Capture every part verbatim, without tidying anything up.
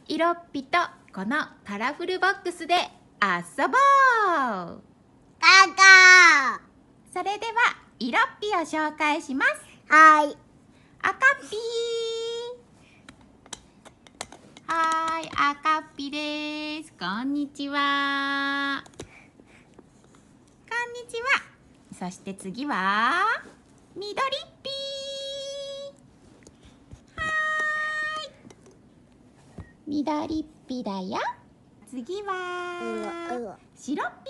いろっぴとこのカラフルボックスで遊ぼう。 ガガそれではいろっぴを紹介します。 ー。はい。 あかっぴー。はーい、あかっぴです。こんにちは。こんにちは。そして次はみどりっぴー。はーい、みどりっぴだよ。次はしろっぴ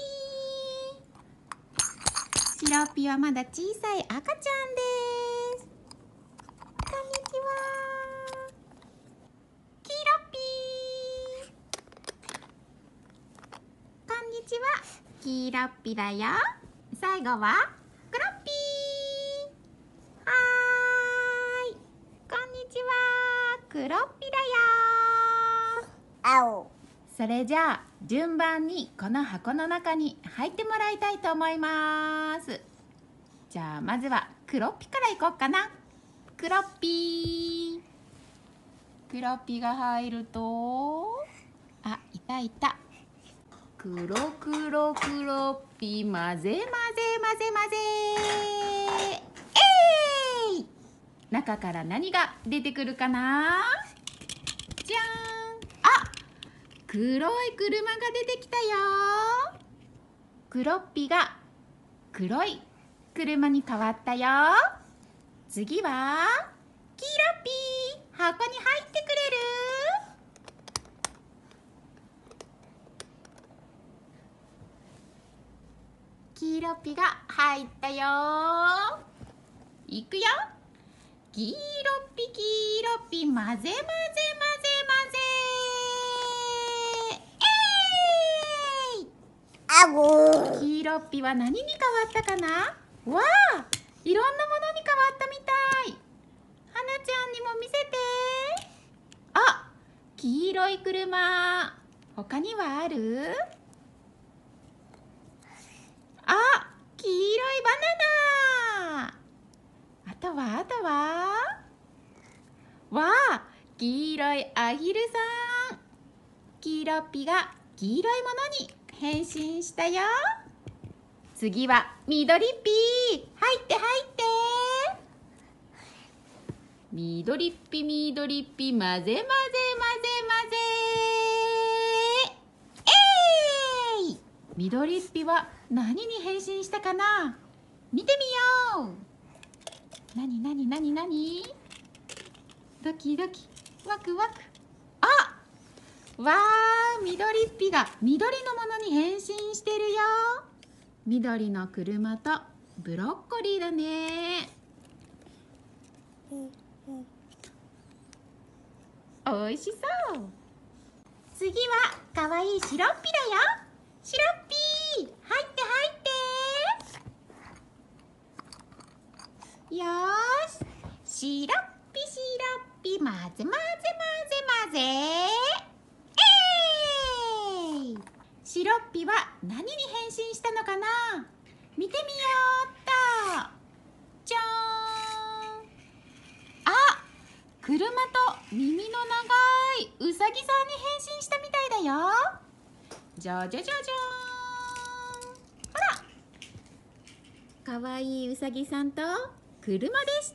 ー。しろっぴはまだ小さい赤ちゃんです。こんにちは。きいろっぴー。こんにちは。きいろっぴだよ。最後はくろっぴー。はーい。こんにちは。くろっぴだよ。 青。 それじゃあ順番にこの箱の中に入ってもらいたいと思います。じゃあまずはクロッピからいこうかな。クロッピー。クロッピが入ると、あ、いたいた。クロクロクロッピ、混ぜ混ぜ混ぜ混ぜ。えい！中から何が出てくるかな？じゃーん。あ、黒い車が出てきたよ。クロッピが黒い車に変わったよ。次はキーロッピー、箱に入ってくれる？キーロッピが入ったよ。いくよ。キーロッピキーロッピ、混ぜ混ぜ混ぜ混ぜ。えい！ 青。 キーロッピは何に変わったかな？わあ、いろんなものに変わったみたい。はなちゃんにも見せて。あ、黄色い車。他にはある？あ、黄色いバナナ。あとはあとは。わあ、黄色いアヒルさん。キーロッピが黄色いものに変身したよ。次は緑っぴー。入って入って。緑っぴ緑っぴ、混ぜ混ぜ混ぜ混ぜ。えい！緑っぴは何に変身したかな？見てみよう。なになになになに？ドキドキワクワク。あ、わー、緑っぴが緑のものに変身してるよ。緑の車とブロッコリーだね。おいしそう。次はかわいいシロッピだよ。シロッピー、入って入って。よーし、シロッピシロッピ、混ぜ混ぜ混ぜ混ぜ。えい！シロッピは何に変身したのかな？見てみようっと。じゃーん。あ、車と耳の長いうさぎさんに変身したみたいだよ。じゃじゃじゃじゃーん。ほら、かわいいうさぎさんと車でした。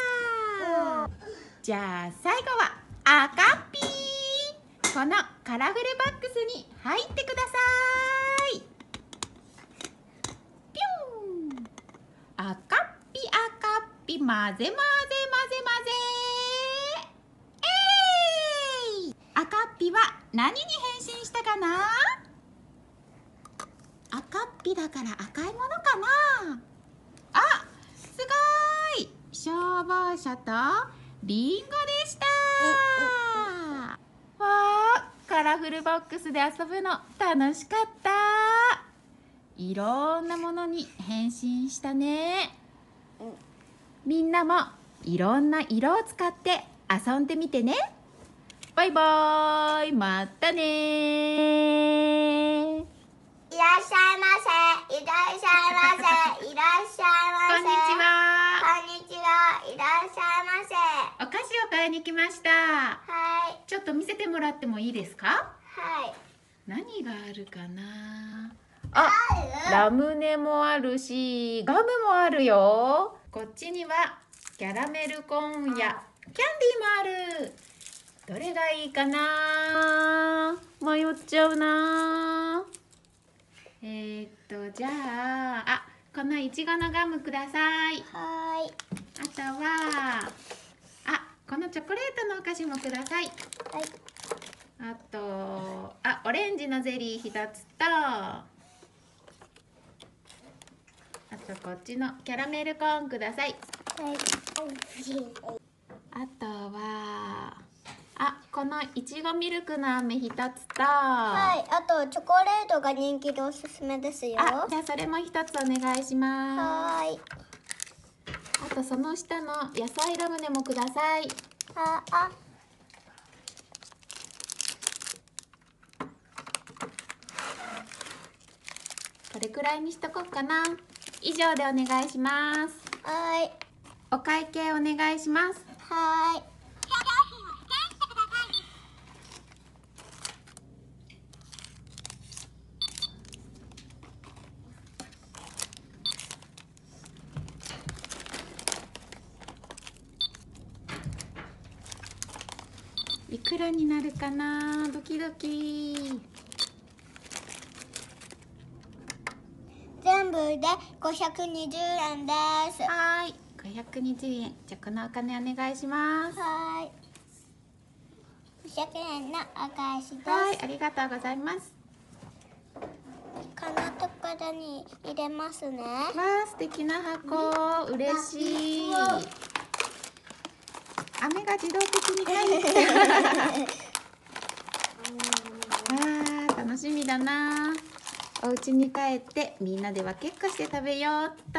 じゃあ最後はあかっぴー。このカラフルボックスに入ってください。ピューン。あかっぴあかっぴ、混ぜ混ぜ混ぜ混ぜ。えい！あかっぴは何に変身したかな？あかっぴだから赤いものかな？あ、すごい！消防車とリンゴでした。わあ、カラフルボックスで遊ぶの楽しかった。いろんなものに変身したね。みんなもいろんな色を使って遊んでみてね。バイバーイ、またねー。 いらっしゃいませ。いらっしゃいませ。いらっしゃいませ。 こんにちは。 こんにちは。いらっしゃいませ。 お菓子を買いに来ました。 はいちょっと見せてもらってもいいですか？ はい何があるかな。あ、ラムネもあるし、ガムもあるよ。こっちにはキャラメルコーンやキャンディーもある。どれがいいかな。迷っちゃうな。えー、っとじゃあ、あ、このいちごのガムください。 はいあとは、あ、このチョコレートのお菓子もください。 はいあと、あ、オレンジのゼリーひとつと、あとこっちのキャラメルコーンください。 はいあとは、あ、このいちごミルクの飴ひとつと、 はいあとチョコレートが人気でおすすめですよ。 あ、じゃあそれもひとつお願いします。 はいあとその下の野菜ラムネもください。 ああこれくらいにしとこうかな。以上でお願いします。 はいお会計お願いします。 はいいくらになるかな。ドキドキ。 全部でごひゃくにじゅうえんです。 はい、ごひゃくにじゅうえん。じゃあこのお金お願いします。 はいごひゃくえんのお返しです。 はい、ありがとうございます。 このところに入れますね。 わあ、素敵な箱。嬉しい。飴が自動的に入ってる。わあ、楽しみだな。お家に帰ってみんなで分けっこして食べようっと。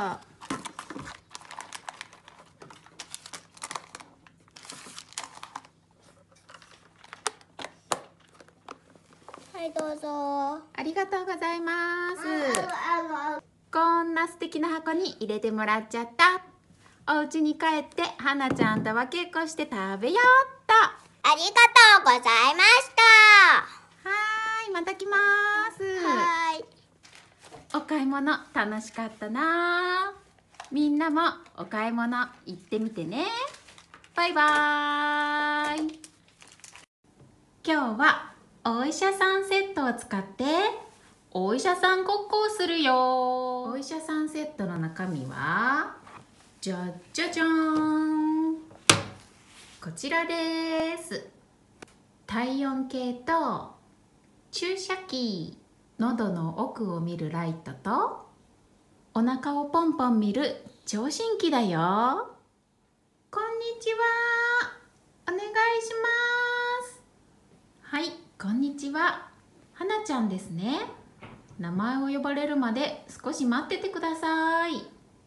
はいどうぞ。 ありがとうございます。こんな素敵な箱に入れてもらっちゃった。お家に帰ってはなちゃんと分けっこして食べようっと。 ありがとうございました。 はーい、また来ます。 はい。 お買い物楽しかったな。みんなもお買い物行ってみてね。バイバーイ。今日はお医者さんセットを使ってお医者さんごっこをするよ。お医者さんセットの中身はじゃじゃじゃーん、こちらです。体温計と注射器、喉の奥を見るライトとお腹をポンポン見る聴診器だよ。こんにちは、お願いします。はい、こんにちは。はなちゃんですね。名前を呼ばれるまで少し待っててください。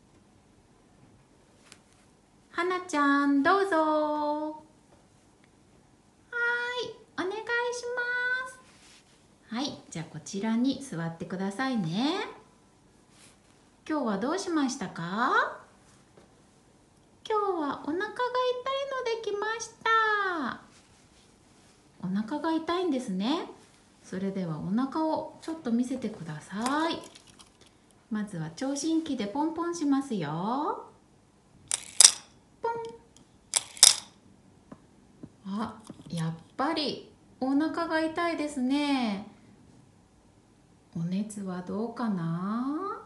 はなちゃん、どうぞ。はーい、お願いします。はい、じゃあこちらに座ってくださいね。今日はどうしましたか？今日はお腹が痛いので来ました。お腹が痛いんですね。それではお腹をちょっと見せてください。まずは聴診器でポンポンしますよ。ポン。あ、やっぱりお腹が痛いですね。お熱はどうかな？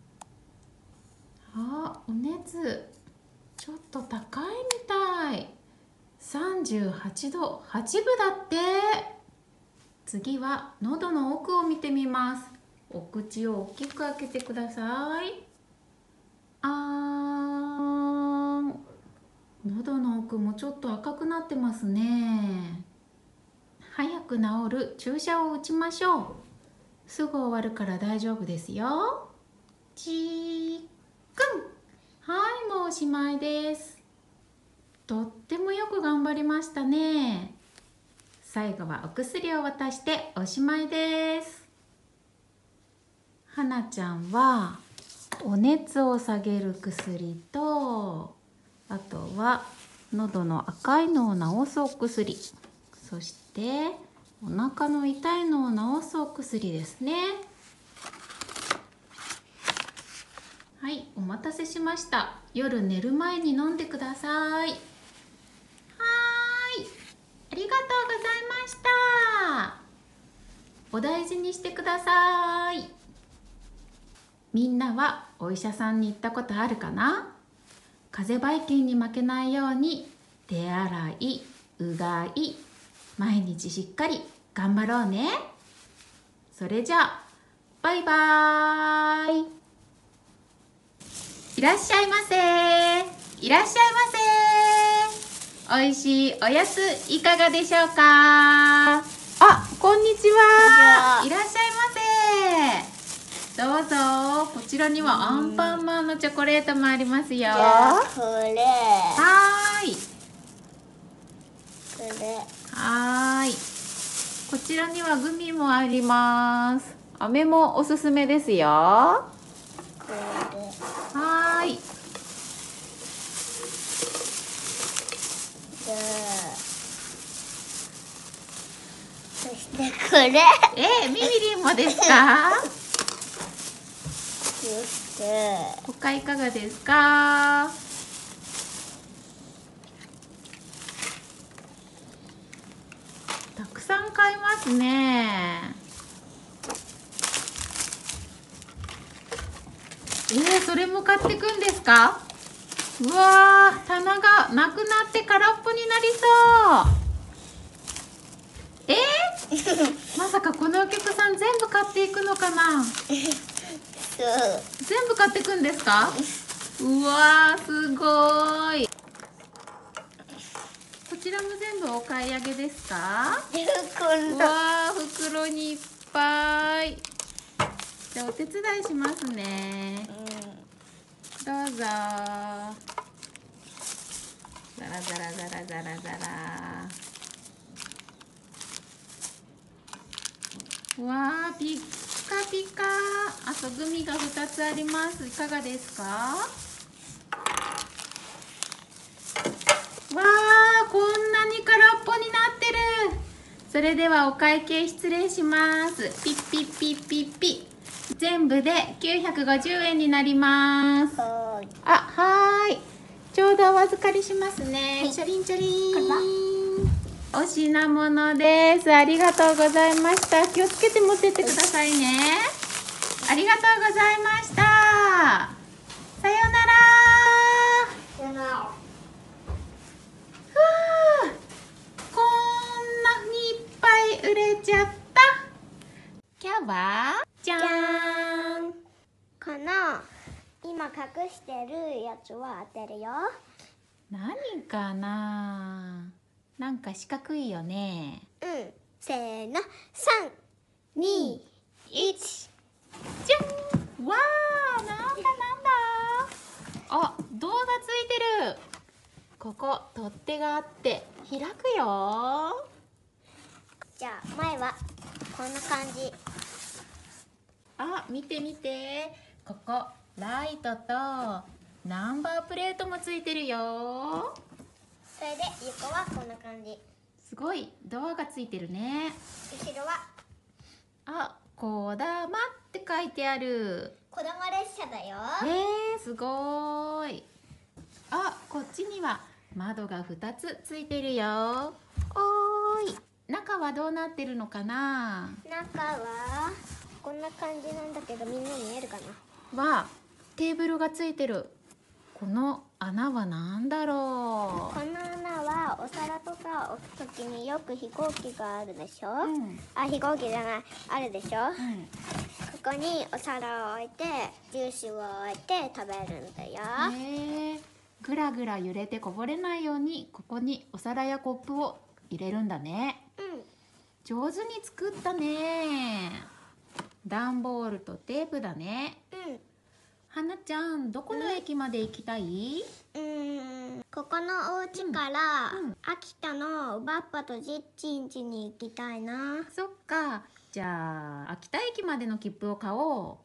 あ、お熱ちょっと高いみたい。さんじゅうはちどはちぶだって。次は喉の奥を見てみます。お口を大きく開けてください。あーん。喉の奥もちょっと赤くなってますね。早く治る注射を打ちましょう。すぐ終わるから大丈夫ですよ。ちーくん。はい、もうおしまいです。とってもよく頑張りましたね。最後はお薬を渡しておしまいです。はなちゃんはお熱を下げる薬と、あとは喉の赤いのを治すお薬、そしてお腹の痛いのを治すお薬ですね。はい、お待たせしました。夜寝る前に飲んでください。はーい、ありがとうございました。お大事にしてください。みんなはお医者さんに行ったことあるかな？風邪ばい菌に負けないように手洗い、うがい、毎日しっかり頑張ろうね。それじゃあ、バイバーイ。いらっしゃいませ。いらっしゃいませ。おいしいおやついかがでしょうか？あ、こんにちは。いらっしゃいませ。どうぞ。こちらにはアンパンマンのチョコレートもありますよ。 じゃあこれ。 はーい。 これ。 はーい。こちらにはグミもあります。飴もおすすめですよ。はこれ。 ーい。 じゃあ。そしてこれ。 えー、ミミリンもですか？ そして他いかがですか？たくさん買いますね。えー、それも買ってくんですか？うわー、棚がなくなって空っぽになりそう。えー、まさかこのお客さん全部買っていくのかな？ そう全部買ってくんですか？うわー、すごーい。こちらも全部お買い上げですか？うわー、袋にいっぱい。じゃあお手伝いしますね。どうぞ。ザラザラザラザラザラ。うわー、ピッカピカ。あとグミがふたつあります。いかがですか？わー、こんなに空っぽになってる。それではお会計失礼します。ピッピッピッピッピ。全部できゅうひゃくごじゅうえんになります。 はーい。 あ、はーい。ちょうどお預かりしますね。 はいチャリンチャリこれだン。お品物です。ありがとうございました。気をつけて持ってってくださいね。ありがとうございました。さようなら。 じゃあふう、こんなにいっぱい売れちゃった。今日はじゃじゃーん。 ーん。この今隠してるやつは当てるよ。 何かな。なんか四角いよね。 うん。せーの。三、二、一。 じゃん。わー、なんだなんだ。あ、銅がついてる。ここ取っ手があって開くよ。 じゃあ前はこんな感じ。 あ、見て見て。ここライトとナンバープレートもついてるよ。 それで横はこんな感じ。 すごい、ドアがついてるね。 後ろはあ、こだまって書いてある。 子供列車だよ。 えー、すごーい。あ、こっちには窓がふたつついてるよ。おーい。中はどうなってるのかな。 中はこんな感じなんだけど、みんな見えるかな。 はテーブルがついてる。この穴は何だろこの穴はお皿とか置くときによく飛行機があるでしょ、 う。うん。 あ、飛行機じゃない、あるでしょ、 うん。 ここにお皿を置いてジュースを置いて食べるんだよ。 へえ。ぐらぐら揺れてこぼれないようにここにお皿やコップを入れるんだね。 うん。 上手に作ったね。段ボールとテープだね。 うんはなちゃん、どこの駅まで行きたい？ うーん、ここのお家から、 うんうん秋田のバッパとジッチン家に行きたいな。うん。 そっか。じゃあ秋田駅までの切符を買お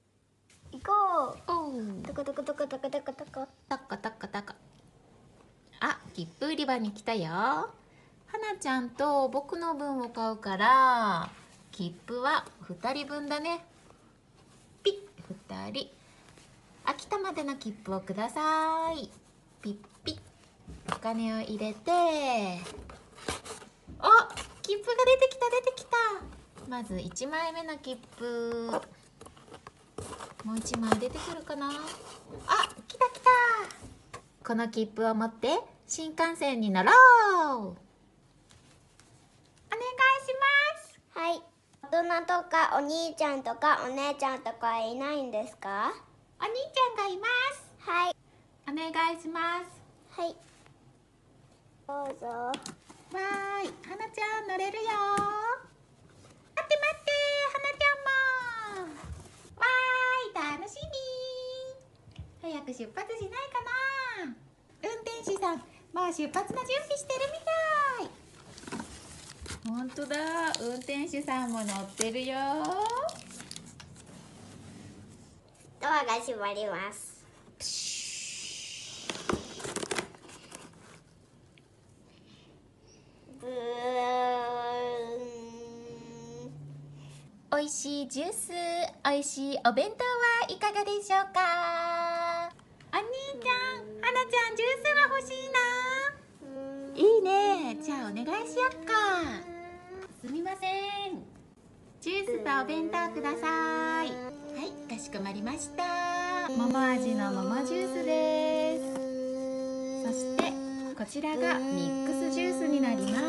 行こう。 う。おう。 トコトコトコトコトコトコ。 タッカタッカタカ。 あ、切符売り場に来たよ。はなちゃんと僕の分を買うから切符はふたりぶんだね。ピッ、ふたり。秋田までの切符をください。ピッピッ。お金を入れて、あ、切符が出てきた出てきた。まずいちまいめの切符。もういちまい出てくるかな。あ、来た来た。この切符を持って新幹線に乗ろう。お願いします。 はい。大人とかお兄ちゃんとかお姉ちゃんとかいないんですか？ お兄ちゃんがいます。 はい。 お願いします。 はい。どうぞ。 わーい、はなちゃん乗れるよ。待って待って、はなちゃんも。わーい、楽しみ。早く出発しないかな。運転手さん、もう出発の準備してるみたい。ほんとだ、運転手さんも乗ってるよ。 ドアが閉まります。ブーン。 おいしいジュース、おいしいお弁当はいかがでしょうか。お兄ちゃん、はなちゃんジュースが欲しいな。いいね、じゃあお願いしよっか。すみません、ジュースとお弁当ください。はい、かしこまりました。桃味の桃ジュースです。そしてこちらがミックスジュースになります。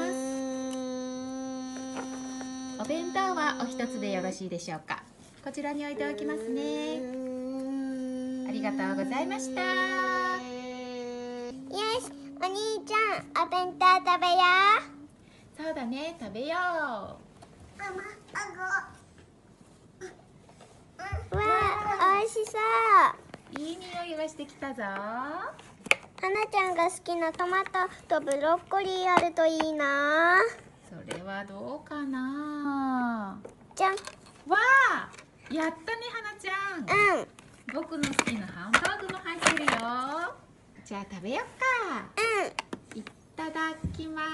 お弁当はお一つでよろしいでしょうか。こちらに置いておきますね。ありがとうございました。 よし、お兄ちゃん、お弁当食べよう。そうだね、食べよう。 わあ、おいしそう。 いい匂いがしてきたぞ。 はなちゃんが好きなトマトとブロッコリーあるといいな。 それはどうかな。 じゃん。 わあ、やったね、はなちゃん。 うん。 僕の好きなハンバーグも入ってるよ。じゃあ食べよっか。 うん。 いただきます。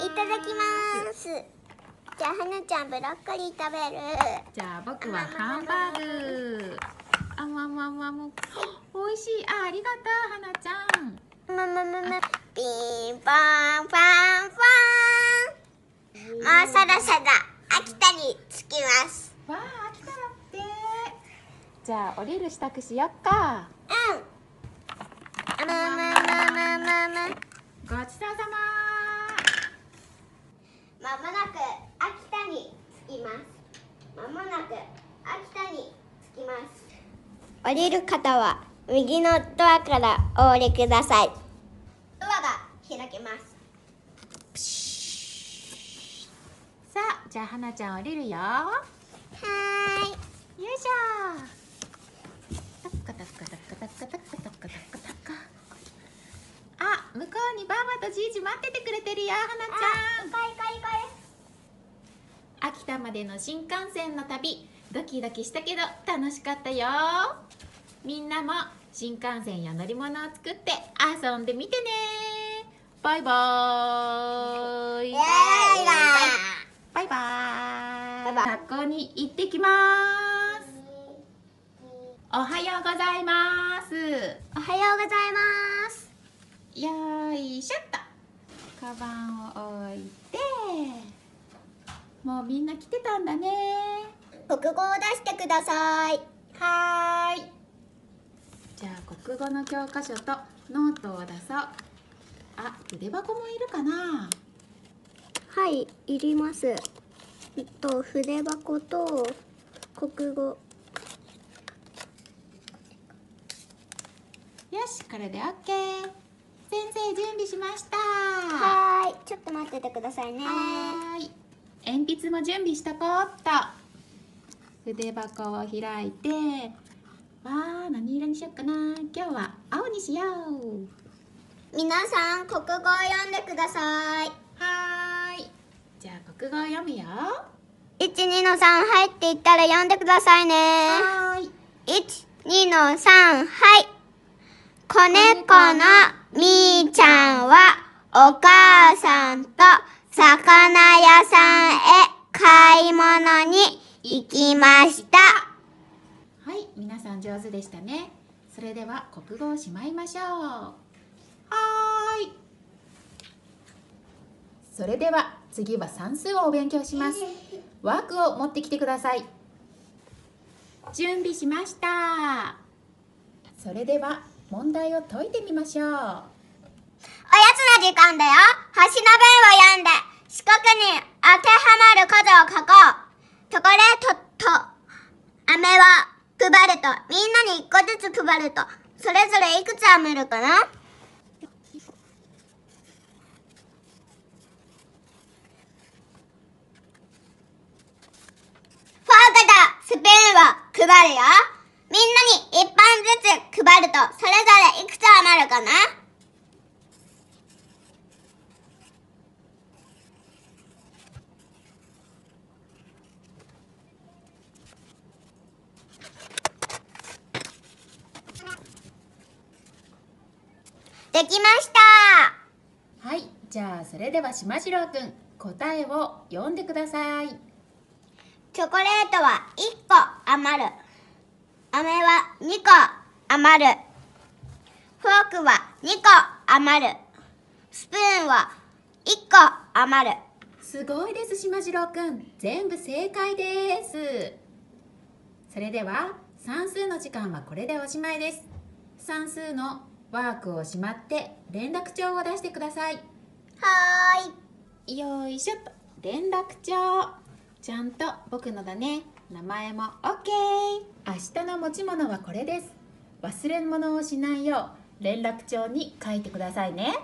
いただきます。じゃあはなちゃんブロッコリー食べる。 じゃあ僕はハンバーグ。あまままも。おいしい。あ、ありがとう、はなちゃん。 まままま。ピンポンパンパン。もうそろそろ秋田に着きます。 わあ、秋田だって。じゃあ降りる支度しよっか。 うん。まままままま。 ごちそうさま。 まもなく秋田に着きます。まもなく秋田に着きます。降りる方は右のドアからお降りください。ドアが開けます。 さあ、じゃあはなちゃん降りるよ。 はーい。 よいしょ。タッカタッカタッカタッカタッカタッカタッカタッカ。あ、向こうにばあばとじいじ待っててくれてるよ、はなちゃん。 行こう行こう行こう。秋田までの新幹線の旅、ドキドキしたけど楽しかったよ。みんなも新幹線や乗り物を作って遊んでみてね。バイバーイ。 バイバイバーイ。学校に行ってきます。おはようございます。 おはようございます。 よいしょっと。カバンを置いて。もうみんな来てたんだね。 国語を出してください。 はーい。じゃあ国語の教科書とノートを出そう。あ、筆箱もいるかな。 はい、いります。えっと筆箱と国語。 よし、これで オーケー。先生準備しました。 はーい、ちょっと待っててくださいね。 はーい。鉛筆も準備しとこうっと。筆箱を開いて、わあ、何色にしよっかな。今日は青にしよう。 皆さん、国語を読んでください。 はーい。じゃあ国語を読むよ。 いち、にのさんはいって言ったら読んでくださいね。 はーい。 いち、にのさんはい。子猫のみーちゃんはお母さんと魚屋さんへ買い物に行きました。 はい、皆さん上手でしたね。それでは国語をしまいましょう。はーい。それでは次は算数をお勉強します。ワークを持ってきてください。準備しました。それでは問題を解いてみましょう。 おやつの時間だよ。星の文を読んで四角に当てはまる数を書こう。チョコレートと飴は配ると、みんなにいっこずつ配ると、それぞれいくつ飴るかな？フォークとスプーンを配るよ。みんなにいっぽんずつ配ると、それぞれいくつ余るかな？できました。 はい、じゃあそれではしまじろうくん、答えを読んでください。 チョコレートはいっこ余る。飴はにこ余る。フォークはにこ余る。スプーンはいっこ余る。 すごいです、しまじろうくん。全部正解です。それでは算数の時間はこれでおしまいです。算数のワークをしまって連絡帳を出してください。 はーい。 よいしょっと。連絡帳。ちゃんと僕のだね。名前も OK。明日の持ち物はこれです。忘れ物をしないよう連絡帳に書いてくださいね。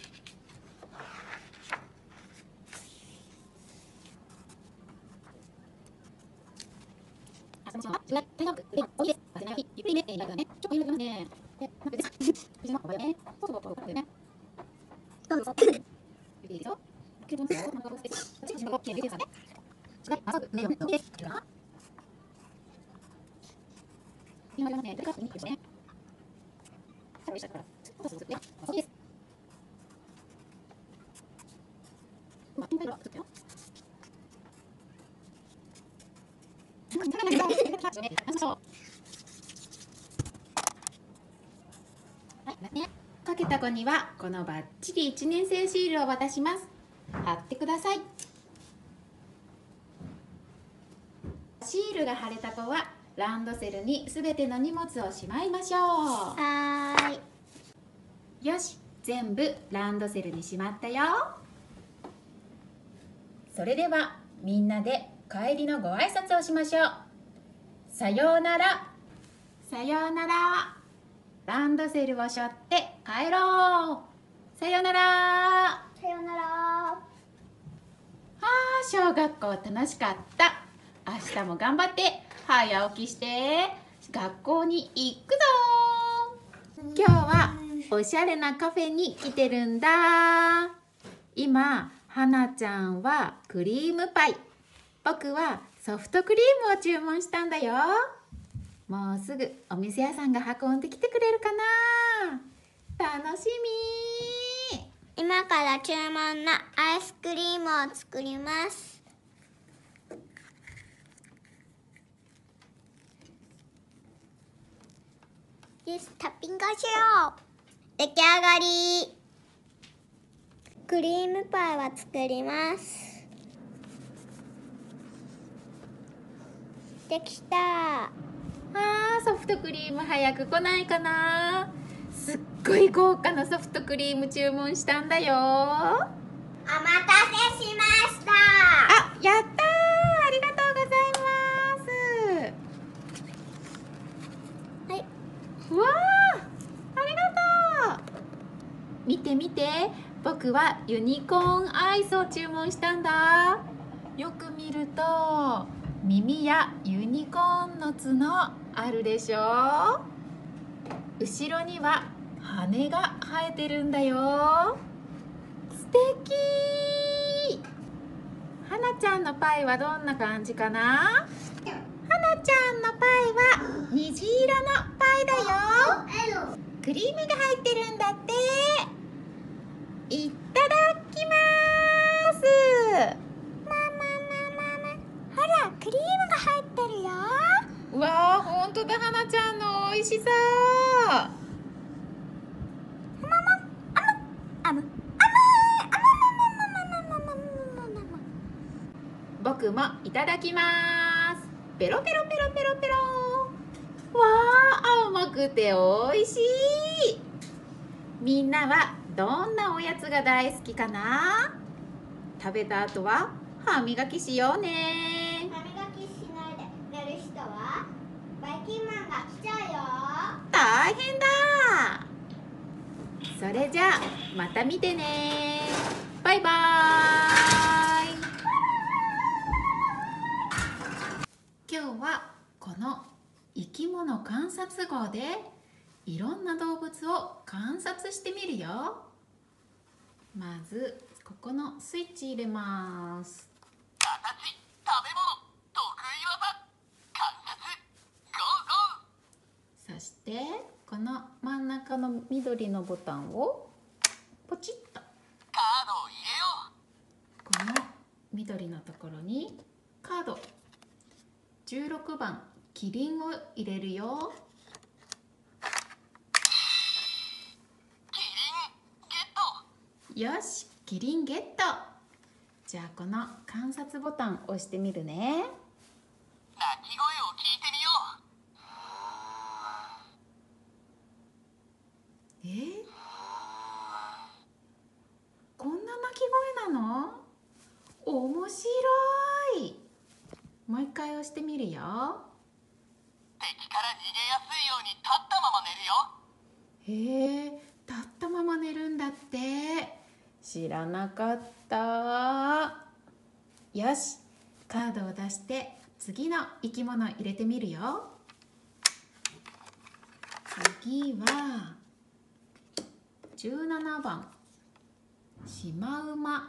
かけた子にはこのバッチリいちねん生シールを渡します。貼ってください。シールが貼れた子はランドセルにすべての荷物をしまいましょう。 はーい。よし、全部ランドセルにしまったよ。それではみんなで帰りのご挨拶をしましょう。さようなら。さようなら。ランドセルを背負って帰ろう。さようなら。 さようなら。 あー、小学校楽しかった。明日も頑張って早起きして学校に行くぞ。今日はおしゃれなカフェに来てるんだ。今はなちゃんはクリームパイ、僕はソフトクリームを注文したんだよ。もうすぐお店屋さんが運んできてくれるかな。楽しみ。 今から注文のアイスクリームを作ります。よし、タッピングしよう。出来上がり。クリームパイは作ります。できた。 あー、ソフトクリーム早く来ないかな。すっごい豪華なソフトクリーム注文したんだよ。 お待たせしました。 あ、やったー、ありがとうございます。 はい。 うわー、ありがとう。見て見て、僕はユニコーンアイスを注文したんだ。よく見ると耳やユニコーンの角あるでしょ。後ろには羽が生えてるんだよ。素敵。はなちゃんのパイはどんな感じかな。はなちゃんのパイは虹色のパイだよ。クリームが入ってるんだって。 いただきます。 ほら、クリームが入ってるよ。 うわあ、ほんとだ、はなちゃんの美味しさ。 あむ、 僕もいただきます。ペロペロペロペロペロ。わあ、甘くて美味しい。みんなはどんなおやつが大好きかな？食べた後は歯磨きしようね。 歯磨きしないで寝る人はバイキンマンが来ちゃうよ。 大変だ。それじゃあまた見てね。バイバーイ。今日はこの生き物観察号でいろんな動物を観察してみるよ。まずここのスイッチ入れます。 形、食べ物、得意技、観察、ゴーゴー。 そしてこの真ん中の緑のボタンをポチッと、 カードを入れよう。 この緑のところにカードじゅうろくばんキリンを入れるよ。 キリンゲット。 よし、キリンゲット。じゃあこの観察ボタン押してみるね。 鳴き声を聞いてみよう。 えー、こんな鳴き声なの？面白い。もう一回押してみるよ。 敵から逃げやすいように立ったまま寝るよ。 へえ、立ったまま寝るんだって。知らなかった。よし、カードを出して次の生き物入れてみるよ。次はじゅうななばんシマウマ。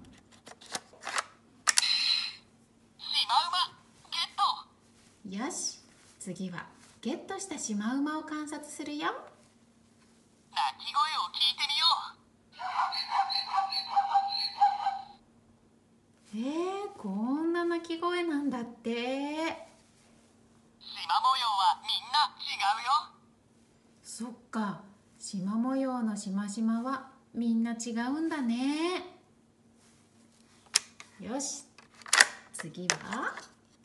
シマウマゲット。 よし、次はゲットしたシマウマを観察するよ。 鳴き声を聞いてみよう。 えー、こんな鳴き声なんだって。 縞模様はみんな違うよ。 そっか、縞模様のしましまはみんな違うんだね。よし、次は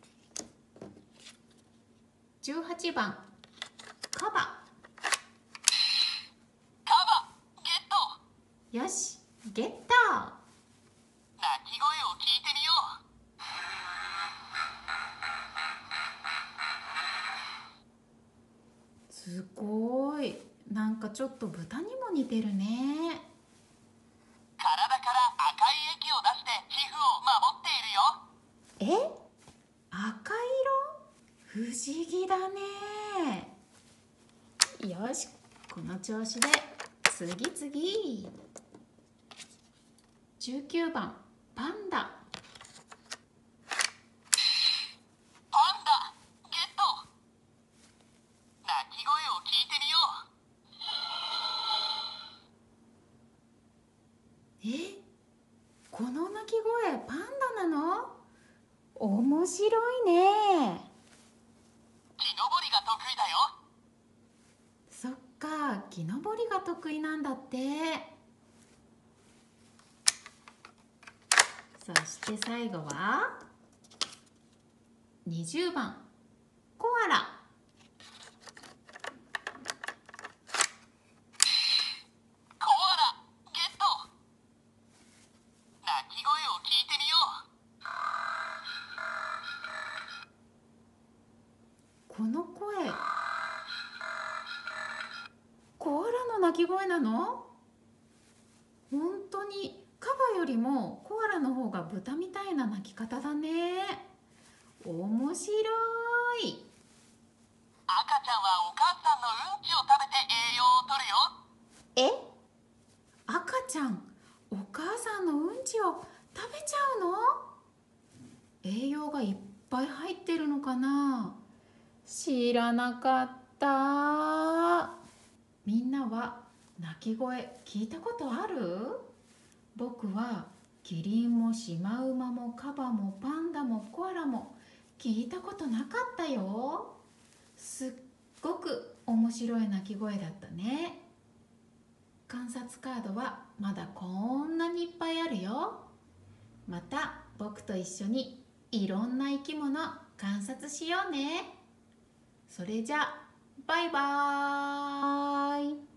じゅうはちばんカバ。 カバゲット。 よし、ゲット。 鳴き声を聞いてみよう。 すごい、なんかちょっと豚にも似てるね。 体から赤い液を出して皮膚を守っているよ。 え、赤色？不思議だね。よし、この調子で次々。じゅうきゅうばんパンダ。 パンダゲット。鳴き声を聞いてみよう。 え、この鳴き声パンダなの？面白いね。 木登りが得意だよ。 そっか、木登りが得意なんだって。そして最後はにじゅうばんコアラ。 コアラゲット。鳴き声を聞いてみよう。 この声、コアラの鳴き声なの？本当にカバよりもコアラの方が豚みたいな鳴き方だね。面白い。 赤ちゃんはお母さんのうんちを食べて栄養をとるよ。 え？赤ちゃん、お母さんのうんちを食べちゃうの？栄養がいっぱい入ってるのかな？知らなかった。みんなは鳴き声聞いたことある？ 僕はキリンもシマウマもカバもパンダもコアラも聞いたことなかったよ。すっごく面白い鳴き声だったね。観察カードはまだこんなにいっぱいあるよ。また僕と一緒にいろんな生き物観察しようね。それじゃバイバーイ。